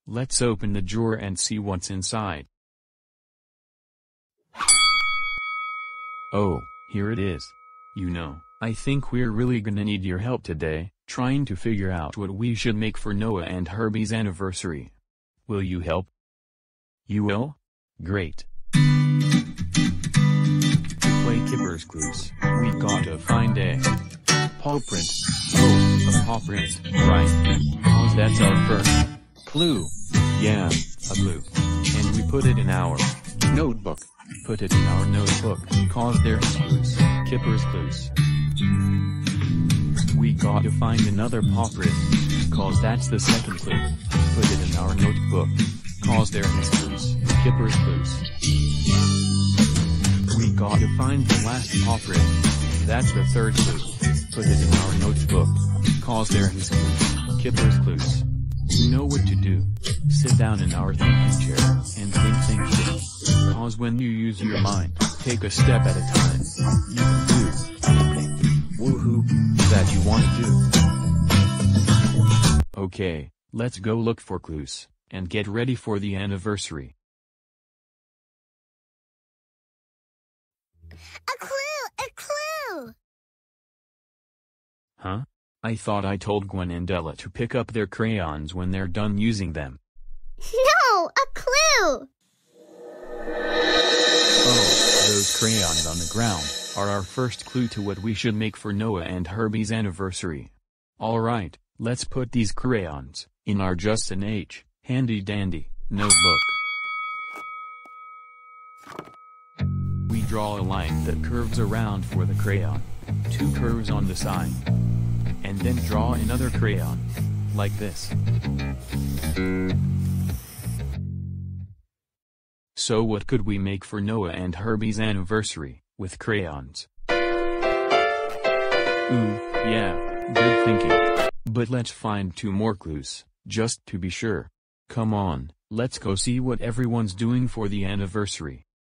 Let's open the drawer and see what's inside. Oh, here it is. I think we're really gonna need your help today, trying to figure out what we should make for Noah and Herbie's anniversary. Will you help? You will? Great. To play Kipper's Clues, we gotta find a paw print. Oh, a paw print, right. Cause that's our first clue. Yeah, a clue. And we put it in our notebook. Put it in our notebook, cause there's clues, Kipper's Clues. We gotta find another paw print, cause that's the second clue. Put it in our notebook, cause there is clues, Kipper's Clues. We gotta find the last paw print, that's the third clue. Put it in our notebook, cause there is clues, Kipper's Clues. You know what to do. Sit down in our thinking chair, and think. Cause when you use your mind, take a step at a time. You can do woohoo that you want to do. Okay, let's go look for clues, and get ready for the anniversary. A clue! A clue! Huh? I thought I told Gwen and Ella to pick up their crayons when they're done using them. No! A clue! Oh, those crayons on the ground are our first clue to what we should make for Noah and Herbie's anniversary. Alright, let's put these crayons in our Justin H. handy dandy notebook. We draw a line that curves around for the crayon. 2 curves on the side. And then draw another crayon. Like this. So what could we make for Noah and Herbie's anniversary, with crayons? Ooh, yeah, good thinking. But let's find 2 more clues, just to be sure. Come on, let's go see what everyone's doing for the anniversary.